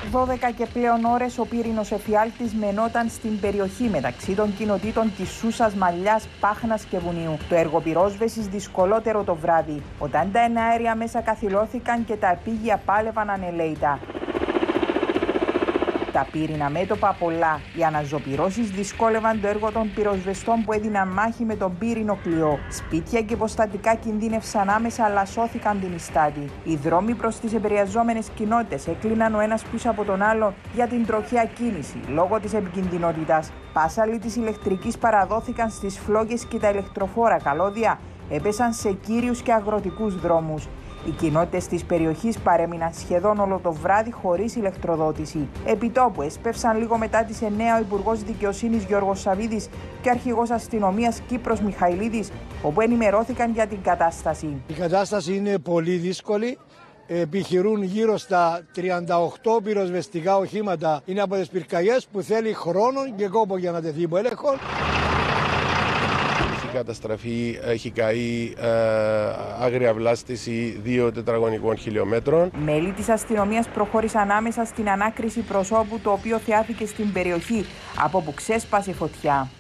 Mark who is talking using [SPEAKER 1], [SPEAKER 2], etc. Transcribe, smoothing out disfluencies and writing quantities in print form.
[SPEAKER 1] 12 και πλέον ώρες ο πύρινος εφιάλτης μενόταν στην περιοχή μεταξύ των κοινοτήτων της Σούσας, Μαλλιάς, Πάχνας και Βουνίου. Το έργο πυρόσβεσης δυσκολότερο το βράδυ, όταν τα εναέρια μέσα καθυλώθηκαν και τα επίγεια πάλευαν ανελαίητα. Τα πύρινα μέτωπα πολλά. Οι αναζωπυρώσεις δυσκόλευαν το έργο των πυροσβεστών που έδιναν μάχη με τον πύρινο κλειό. Σπίτια και υποστατικά κινδύνευσαν άμεσα, αλλά σώθηκαν την ιστάτη. Οι δρόμοι προς τις επηρεαζόμενες κοινότητες έκλειναν ο ένας πίσω από τον άλλο για την τροχαία κίνηση λόγω της επικινδυνότητας. Πάσαλοι της ηλεκτρικής παραδόθηκαν στις φλόγες και τα ηλεκτροφόρα καλώδια έπεσαν σε κύριους και αγροτικούς δρόμους. Οι κοινότητες της περιοχής παρέμειναν σχεδόν όλο το βράδυ χωρίς ηλεκτροδότηση. Επιτόπου έσπευσαν λίγο μετά τις 9 ο Υπουργός Δικαιοσύνης Γιώργος Σαββίδης και ο Αρχηγός Αστυνομίας Κύπρος Μιχαηλίδης, όπου ενημερώθηκαν για την κατάσταση.
[SPEAKER 2] Η κατάσταση είναι πολύ δύσκολη. Επιχειρούν γύρω στα 38 πυροσβεστικά οχήματα. Είναι από τις πυρκαγιές που θέλει χρόνο και κόπο για να τεθεί υπό έλεγχο.
[SPEAKER 3] Καταστραφή, έχει καεί άγρια βλάστηση 2 τετραγωνικών χιλιόμετρων.
[SPEAKER 1] Μέλη της αστυνομίας προχώρησαν άμεσα στην ανάκριση προσώπου, το οποίο θεάθηκε στην περιοχή, από που ξέσπασε φωτιά.